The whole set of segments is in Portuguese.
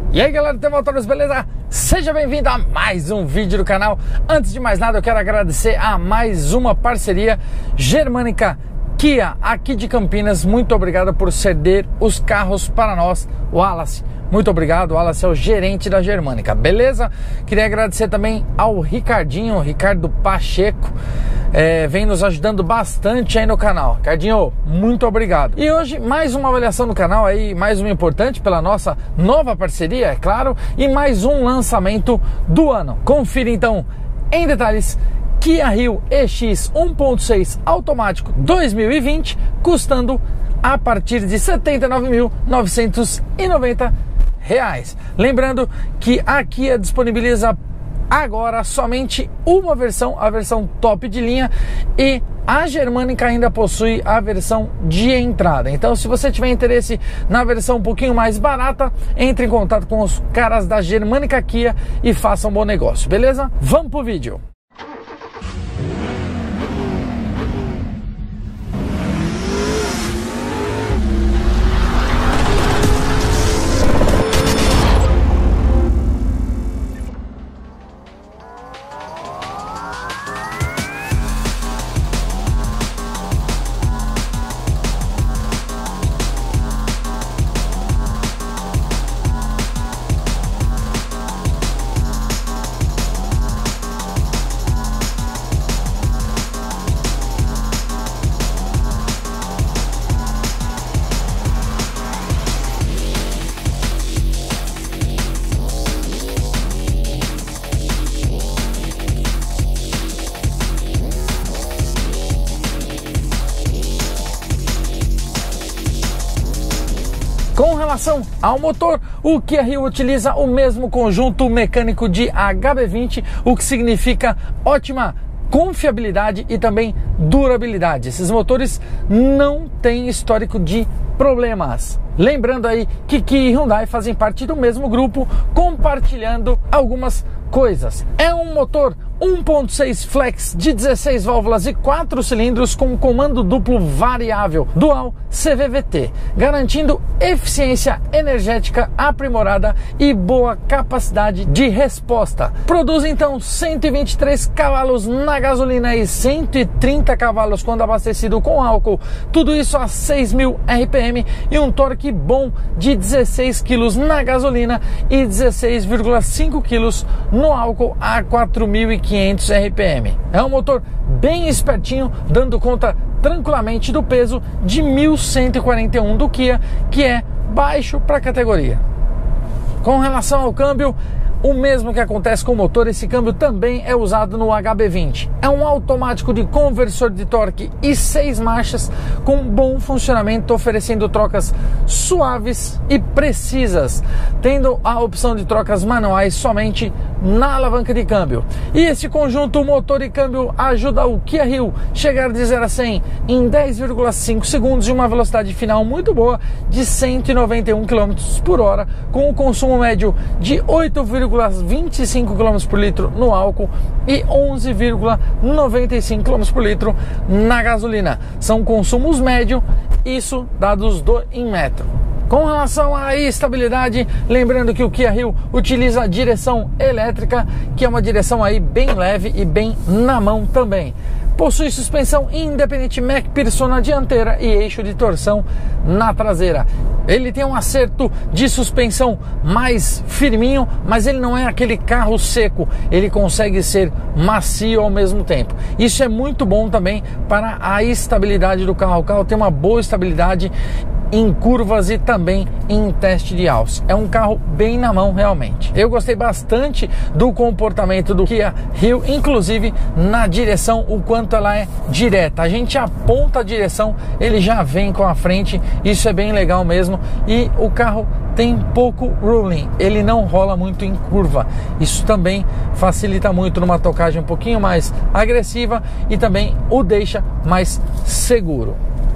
E aí galera do T-Motors, beleza? Seja bem-vindo a mais um vídeo do canal. Antes de mais nada eu quero agradecer a mais uma parceria Germânica Kia aqui de Campinas. Muito obrigado por ceder os carros para nós, o Wallace. Muito obrigado, o Wallace é o gerente da Germânica, beleza? Queria agradecer também ao Ricardinho, o Ricardo Pacheco, vem nos ajudando bastante aí no canal. Ricardinho, muito obrigado. E hoje mais uma avaliação no canal aí, mais uma importante pela nossa nova parceria, é claro, e mais um lançamento do ano. Confira então em detalhes. Kia Rio EX 1.6 automático 2020, custando a partir de R$ 79.990. Lembrando que a Kia disponibiliza agora somente uma versão, a versão top de linha, e a Germânica ainda possui a versão de entrada. Então, se você tiver interesse na versão um pouquinho mais barata, entre em contato com os caras da Germânica Kia e faça um bom negócio, beleza? Vamos pro vídeo. Com relação ao motor, o Kia Rio utiliza o mesmo conjunto mecânico de HB20, o que significa ótima confiabilidade e também durabilidade. Esses motores não têm histórico de problemas. Lembrando aí que Kia e Hyundai fazem parte do mesmo grupo, compartilhando algumas coisas. É um motor 1.6 flex de 16 válvulas e 4 cilindros com comando duplo variável dual CVVT, garantindo eficiência energética aprimorada e boa capacidade de resposta. Produz então 123 cavalos na gasolina e 130 cavalos quando abastecido com álcool, tudo isso a 6.000 RPM e um torque bom de 16 kg na gasolina e 16,5 kg no álcool a 4.500 RPM. É um motor bem espertinho, dando conta tranquilamente do peso de 1.141 do Kia, que é baixo para a categoria. Com relação ao câmbio, o mesmo que acontece com o motor, esse câmbio também é usado no HB20. É um automático de conversor de torque e 6 marchas com bom funcionamento, oferecendo trocas suaves e precisas, tendo a opção de trocas manuais somente na alavanca de câmbio. E esse conjunto motor e câmbio ajuda o Kia Rio chegar de 0 a 100 em 10,5 segundos e uma velocidade final muito boa de 191 km por hora, com um consumo médio de 8,25 km por litro no álcool e 11,95 km por litro na gasolina. São consumos médios, isso dados em metro. Com relação à estabilidade, lembrando que o Kia Rio utiliza a direção elétrica, que é uma direção aí bem leve e bem na mão também. Possui suspensão independente McPherson na dianteira e eixo de torção na traseira. Ele tem um acerto de suspensão mais firminho, mas ele não é aquele carro seco. Ele consegue ser macio ao mesmo tempo. Isso é muito bom também para a estabilidade do carro. O carro tem uma boa estabilidade em curvas e também em teste de alça. É um carro bem na mão realmente. Eu gostei bastante do comportamento do Kia Rio, inclusive na direção, o quanto ela é direta. A gente aponta a direção, ele já vem com a frente, isso é bem legal mesmo. E o carro tem pouco rolling, ele não rola muito em curva. Isso também facilita muito numa tocagem um pouquinho mais agressiva e também o deixa mais seguro.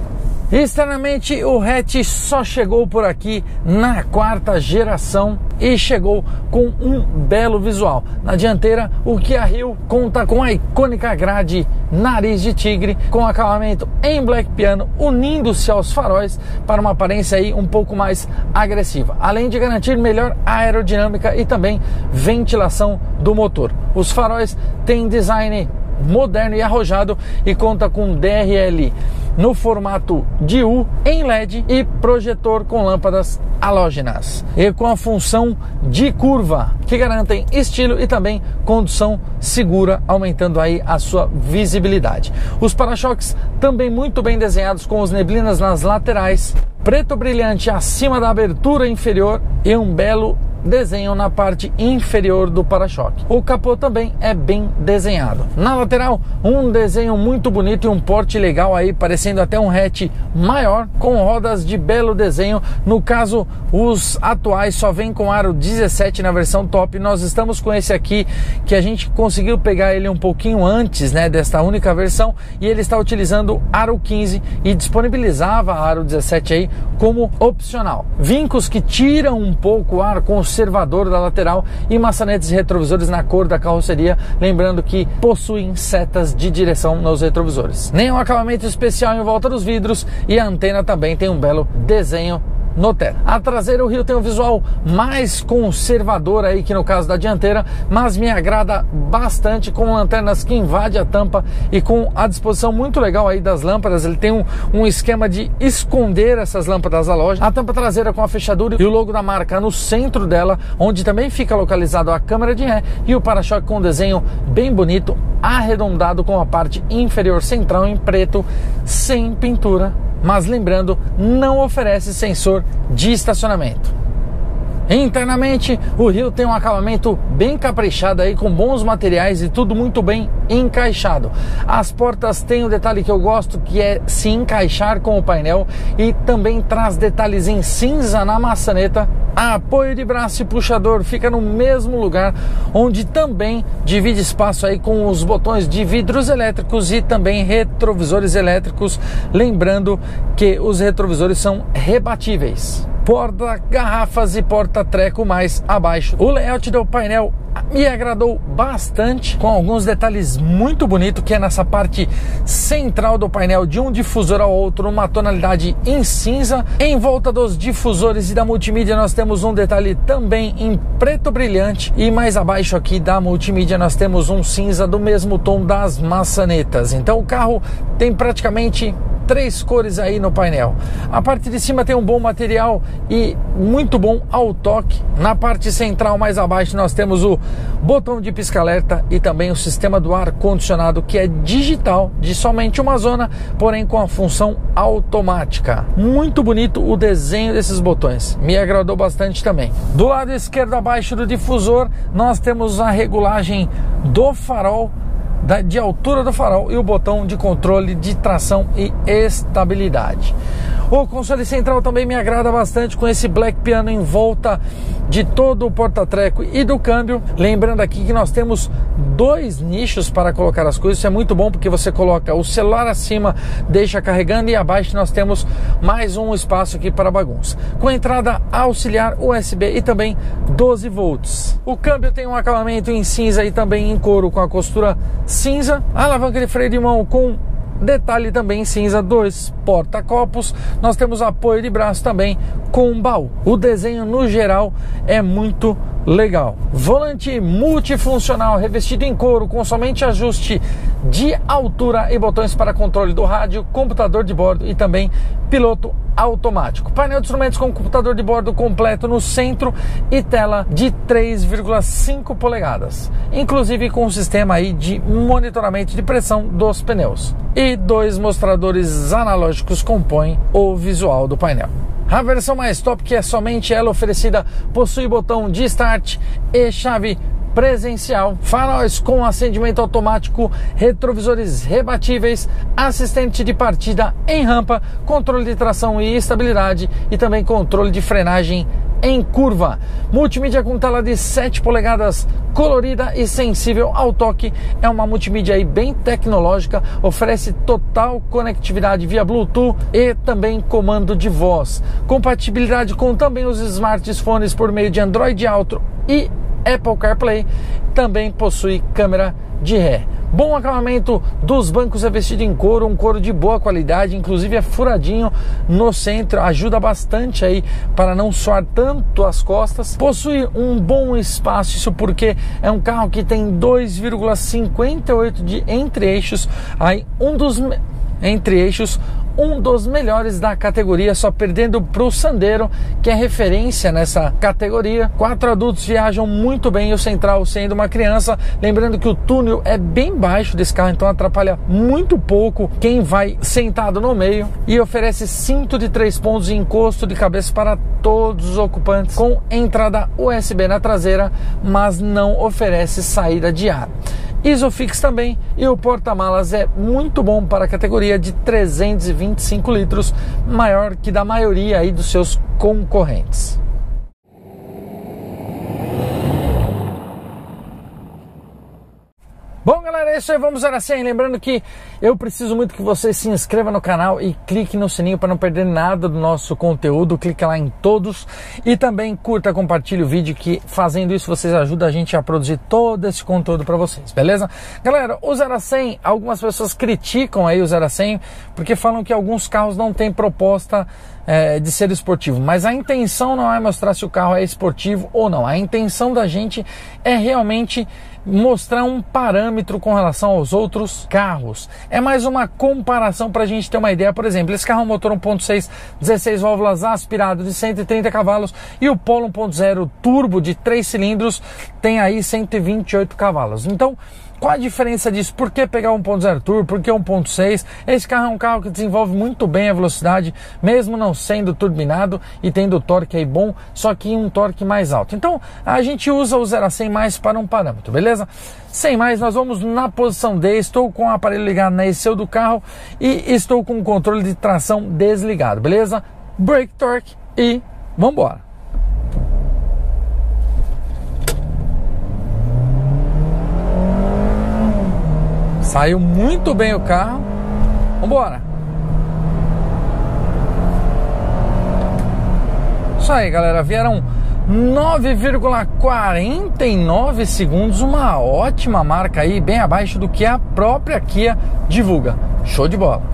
Externamente, o hatch só chegou por aqui na 4ª geração e chegou com um belo visual. Na dianteira, o Kia Rio conta com a icônica grade nariz de tigre, com acabamento em black piano, unindo-se aos faróis para uma aparência aí um pouco mais agressiva, além de garantir melhor aerodinâmica e também ventilação do motor. Os faróis têm design moderno e arrojado e conta com DRL no formato de U em LED e projetor com lâmpadas halógenas e com a função de curva que garantem estilo e também condução segura, aumentando aí a sua visibilidade. Os para-choques também muito bem desenhados, com as neblinas nas laterais, preto brilhante acima da abertura inferior e um belo desenho na parte inferior do para-choque. O capô também é bem desenhado. Na lateral, um desenho muito bonito e um porte legal aí, parecendo até um hatch maior, com rodas de belo desenho. No caso, os atuais só vêm com aro 17 na versão top. Nós estamos com esse aqui, que a gente conseguiu pegar ele um pouquinho antes, né, desta única versão, e ele está utilizando aro 15 e disponibilizava aro 17 aí como opcional. Vincos que tiram um pouco o ar conservador da lateral e maçanetes retrovisores na cor da carroceria, lembrando que possuem setas de direção nos retrovisores. Nenhum acabamento especial em volta dos vidros e a antena também tem um belo desenho no teto. A traseira, o Rio tem um visual mais conservador aí que no caso da dianteira, mas me agrada bastante, com lanternas que invadem a tampa e com a disposição muito legal aí das lâmpadas. Ele tem um esquema de esconder essas lâmpadas halógenas. A tampa traseira com a fechadura e o logo da marca no centro dela, onde também fica localizado a câmera de ré, e o para-choque com um desenho bem bonito, arredondado, com a parte inferior central em preto, sem pintura, mas lembrando, não oferece sensor de estacionamento. Internamente, o Rio tem um acabamento bem caprichado aí, com bons materiais e tudo muito bem encaixado. As portas têm um detalhe que eu gosto, que é se encaixar com o painel, e também traz detalhes em cinza na maçaneta. Apoio de braço e puxador fica no mesmo lugar, onde também divide espaço aí com os botões de vidros elétricos e também retrovisores elétricos, lembrando que os retrovisores são rebatíveis. Porta-garrafas e porta-treco mais abaixo. O layout do painel me agradou bastante, com alguns detalhes muito bonitos, que é nessa parte central do painel, de um difusor ao outro, uma tonalidade em cinza. Em volta dos difusores e da multimídia nós temos um detalhe também em preto brilhante, e mais abaixo aqui da multimídia nós temos um cinza do mesmo tom das maçanetas. Então o carro tem praticamente 3 cores aí no painel. A parte de cima tem um bom material e muito bom ao toque. Na parte central mais abaixo nós temos o botão de pisca-alerta e também o sistema do ar-condicionado, que é digital, de somente uma zona, porém com a função automática. Muito bonito o desenho desses botões, me agradou bastante também. Do lado esquerdo, abaixo do difusor, nós temos a regulagem do farol, de altura do farol, e o botão de controle de tração e estabilidade. O console central também me agrada bastante, com esse black piano em volta de todo o porta-treco e do câmbio. Lembrando aqui que nós temos 2 nichos para colocar as coisas. Isso é muito bom, porque você coloca o celular acima, deixa carregando, e abaixo nós temos mais um espaço aqui para bagunça, com entrada auxiliar USB e também 12 volts. O câmbio tem um acabamento em cinza e também em couro, com a costura cinza. A alavanca de freio de mão com detalhe também em cinza, 2 porta-copos. Nós temos apoio de braço também com baú. O desenho no geral é muito legal. Volante multifuncional revestido em couro, com somente ajuste de altura e botões para controle do rádio, computador de bordo e também piloto automático. Painel de instrumentos com computador de bordo completo no centro e tela de 3,5 polegadas, inclusive com um sistema aí de monitoramento de pressão dos pneus. E 2 mostradores analógicos compõem o visual do painel. A versão mais top, que é somente ela oferecida, possui botão de start e chave presencial, faróis com acendimento automático, retrovisores rebatíveis, assistente de partida em rampa, controle de tração e estabilidade e também controle de frenagem em curva. Multimídia com tela de 7 polegadas, colorida e sensível ao toque. É uma multimídia aí bem tecnológica, oferece total conectividade via Bluetooth e também comando de voz. Compatibilidade com também os smartphones por meio de Android Auto e Apple CarPlay. Também possui câmera de ré. Bom acabamento dos bancos revestido em couro, um couro de boa qualidade, inclusive é furadinho no centro, ajuda bastante aí para não suar tanto as costas. Possui um bom espaço, isso porque é um carro que tem 2,58 de entre-eixos, aí um dos melhores da categoria, só perdendo para o Sandero, que é referência nessa categoria. 4 adultos viajam muito bem e o central sendo uma criança. Lembrando que o túnel é bem baixo desse carro, então atrapalha muito pouco quem vai sentado no meio, e oferece cinto de 3 pontos e encosto de cabeça para todos os ocupantes, com entrada USB na traseira, mas não oferece saída de ar. Isofix também, e o porta-malas é muito bom para a categoria, de 325 litros, maior que da maioria aí dos seus concorrentes. Bom, galera, é isso aí, vamos era assim. Lembrando que eu preciso muito que você se inscreva no canal e clique no sininho para não perder nada do nosso conteúdo. Clique lá em todos e também curta, compartilhe o vídeo, que fazendo isso vocês ajudam a gente a produzir todo esse conteúdo para vocês, beleza? Galera, o 0 a 100, algumas pessoas criticam aí o 0 a 100 porque falam que alguns carros não têm proposta de ser esportivo, mas a intenção não é mostrar se o carro é esportivo ou não. A intenção da gente é realmente mostrar um parâmetro com relação aos outros carros. É mais uma comparação para a gente ter uma ideia. Por exemplo, esse carro é um motor 1.6, 16 válvulas aspirado de 130 cavalos, e o Polo 1.0 turbo de 3 cilindros tem aí 128 cavalos. Então, qual a diferença disso? Por que pegar 1.0 turbo? Por que 1.6? Esse carro é um carro que desenvolve muito bem a velocidade, mesmo não sendo turbinado e tendo torque aí bom, só que um torque mais alto. Então, a gente usa o 0 a 100 mais para um parâmetro, beleza? Sem mais, nós vamos na posição D. Estou com o aparelho ligado na ECU do carro e estou com o controle de tração desligado, beleza? Brake torque e vamos embora. Saiu muito bem o carro. Vambora. Isso aí, galera. Vieram 9,49 segundos. Uma ótima marca aí, bem abaixo do que a própria Kia divulga. Show de bola.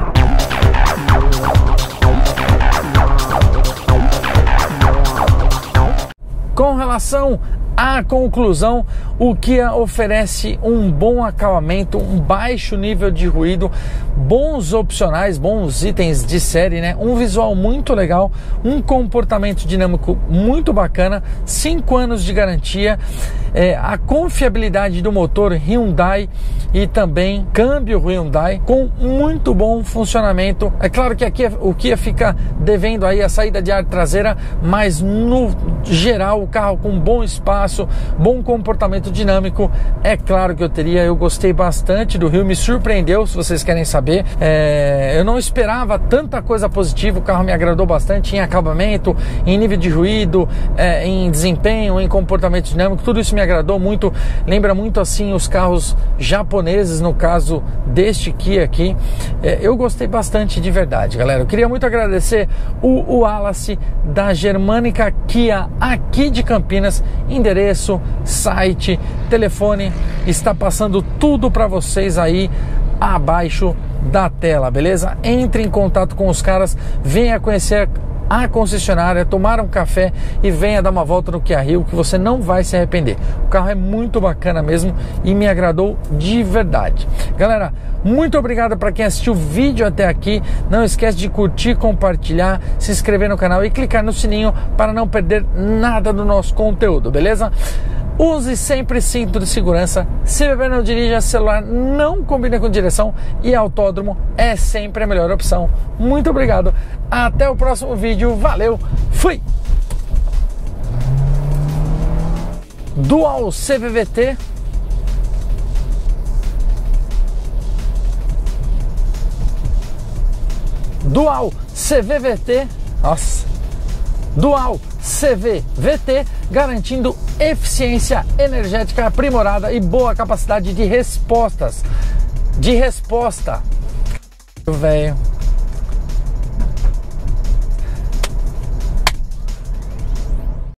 Com relação à conclusão, o Kia oferece um bom acabamento, um baixo nível de ruído, bons opcionais, bons itens de série, né? Um visual muito legal, um comportamento dinâmico muito bacana, 5 anos de garantia, a confiabilidade do motor Hyundai e também câmbio Hyundai com muito bom funcionamento. É claro que aqui o Kia fica devendo aí a saída de ar traseira, mas no geral o carro com bom espaço, bom comportamento dinâmico. É claro que eu gostei bastante do Rio, me surpreendeu, se vocês querem saber. Eu não esperava tanta coisa positiva, o carro me agradou bastante em acabamento, em nível de ruído, em desempenho, em comportamento dinâmico, tudo isso me agradou muito. Lembra muito assim os carros japoneses, no caso deste Kia aqui. Eu gostei bastante de verdade, galera. Eu queria muito agradecer o Wallace da Germânica Kia aqui de Campinas. Endereço, site, telefone, está passando tudo para vocês aí abaixo da tela, beleza? Entre em contato com os caras, venha conhecer a concessionária, tomar um café e venha dar uma volta no Kia Rio, que você não vai se arrepender. O carro é muito bacana mesmo e me agradou de verdade. Galera, muito obrigado para quem assistiu o vídeo até aqui. Não esquece de curtir, compartilhar, se inscrever no canal e clicar no sininho para não perder nada do nosso conteúdo, beleza? Use sempre cinto de segurança. Se beber, não dirija. Celular não combina com direção. E autódromo é sempre a melhor opção. Muito obrigado. Até o próximo vídeo. Valeu. Fui. Dual CVVT. Dual CVVT. Nossa. Dual CVVT, garantindo eficiência energética aprimorada e boa capacidade de resposta. Velho.